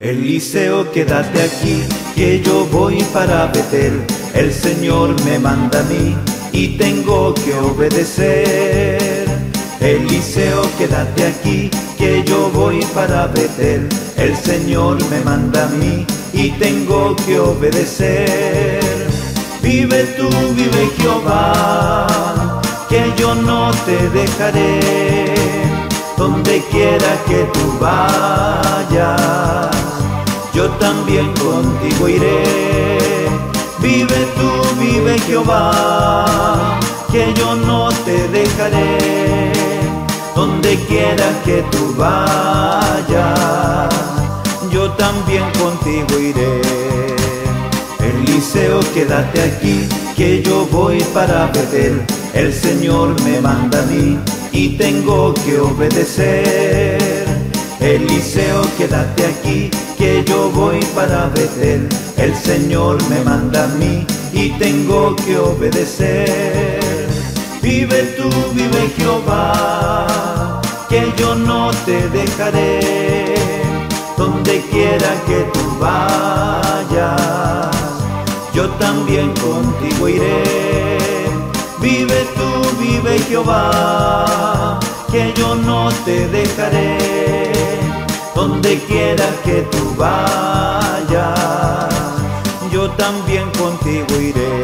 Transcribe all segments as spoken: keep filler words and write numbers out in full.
Eliseo, quédate aquí, que yo voy para Betel. El Señor me manda a mí y tengo que obedecer. Eliseo, quédate aquí, que yo voy para Betel. El Señor me manda a mí y tengo que obedecer. Vive tú, vive Jehová, que yo no te dejaré. Donde quiera que tú vayas, yo también contigo iré. Vive tú, vive Jehová, que yo no te dejaré. Donde quiera que tú vayas, yo también contigo iré. Eliseo, quédate aquí, que yo voy para Betel. El Señor me manda a mí y tengo que obedecer. Eliseo, quédate aquí, que yo voy para Betel. El Señor me manda a mí y tengo que obedecer. Vive tú, vive Jehová, que yo no te dejaré. Donde quiera que tú vayas, yo también contigo iré. Vive tú, vive Jehová, que yo no te dejaré. Donde quiera que tú vayas, yo también contigo iré.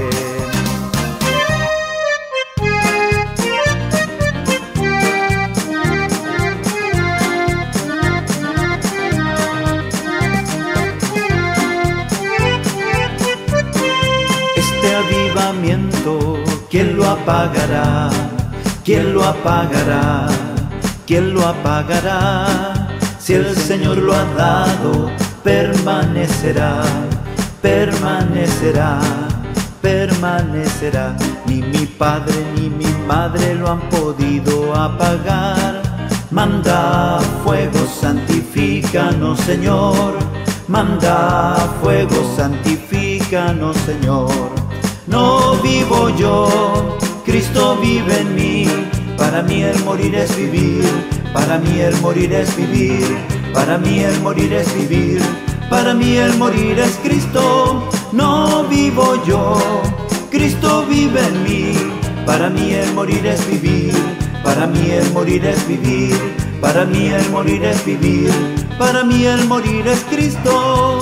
Este avivamiento, ¿quién lo apagará? ¿Quién lo apagará? ¿Quién lo apagará? Si el Señor lo ha dado, permanecerá, permanecerá, permanecerá. Ni mi padre ni mi madre lo han podido apagar. Manda fuego, santifícanos, Señor. Manda fuego, santifícanos, Señor. No vivo yo, Cristo vive en mí. Para mí el morir es vivir, para mí el morir es vivir, para mí el morir es vivir, para mí el morir es Cristo. No vivo yo, Cristo vive en mí. Para mí el morir es vivir, para mí el morir es vivir, para mí el morir es vivir, para mí el morir es Cristo.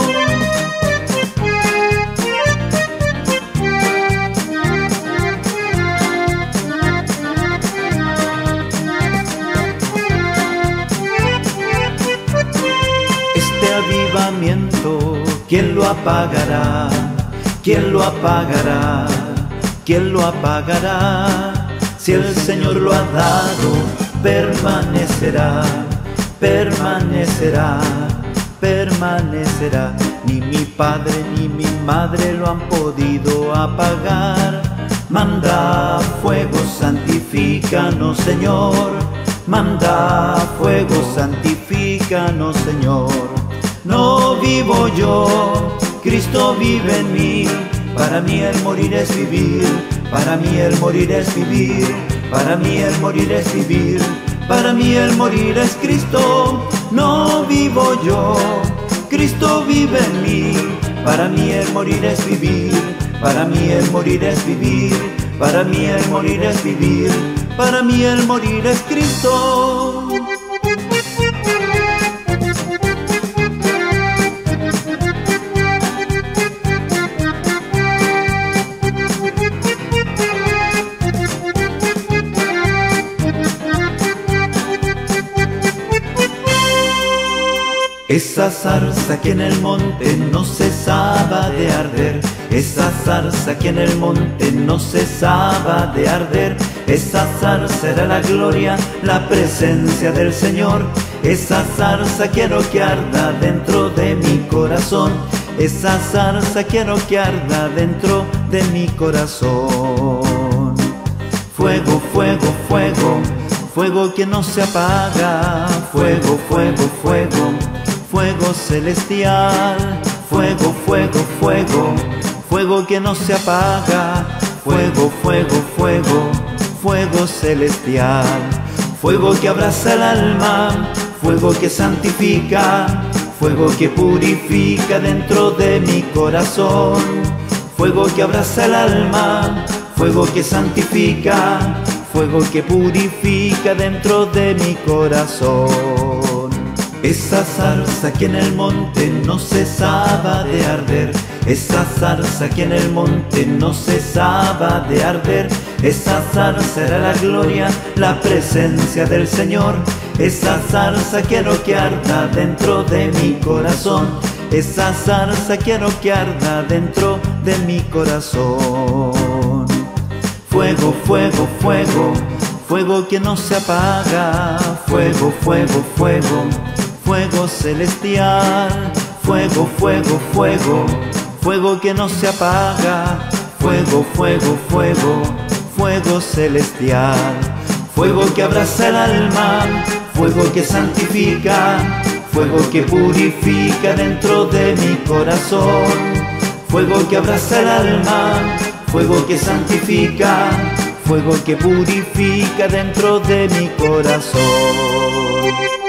Avivamiento, ¿quién lo apagará? ¿Quién lo apagará? ¿Quién lo apagará? Si el Señor lo ha dado, permanecerá, permanecerá, permanecerá. Ni mi padre ni mi madre lo han podido apagar. Manda fuego, santifícanos, Señor. Manda fuego, santifícanos, Señor. No vivo yo, Cristo vive en mí. Para mí el morir es vivir, para mí el morir es vivir, para mí el morir es vivir, para mí el morir es Cristo. No vivo yo, Cristo vive en mí. Para mí el morir es vivir, para mí el morir es vivir, para mí el morir es vivir, para mí el morir es Cristo. Esa zarza que en el monte no cesaba de arder, esa zarza que en el monte no cesaba de arder, esa zarza era la gloria, la presencia del Señor. Esa zarza quiero que arda dentro de mi corazón, esa zarza quiero que arda dentro de mi corazón. Fuego, fuego, fuego, fuego que no se apaga, fuego, fuego, fuego, fuego celestial. Fuego, fuego, fuego, fuego que no se apaga, fuego, fuego, fuego, fuego celestial. Fuego que abraza el alma, fuego que santifica, fuego que purifica dentro de mi corazón, fuego que abraza el alma, fuego que santifica, fuego que purifica dentro de mi corazón. Esa zarza que en el monte no cesaba de arder, esa zarza que en el monte no cesaba de arder, esa zarza era la gloria, la presencia del Señor. Esa zarza quiero que arda dentro de mi corazón, esa zarza quiero que arda dentro de mi corazón. Fuego, fuego, fuego, fuego que no se apaga, fuego, fuego, fuego, fuego celestial, fuego, fuego, fuego, fuego que no se apaga, fuego, fuego, fuego, fuego celestial, fuego que abraza el alma, fuego que santifica, fuego que purifica dentro de mi corazón, fuego que abraza el alma, fuego que santifica, fuego que purifica dentro de mi corazón.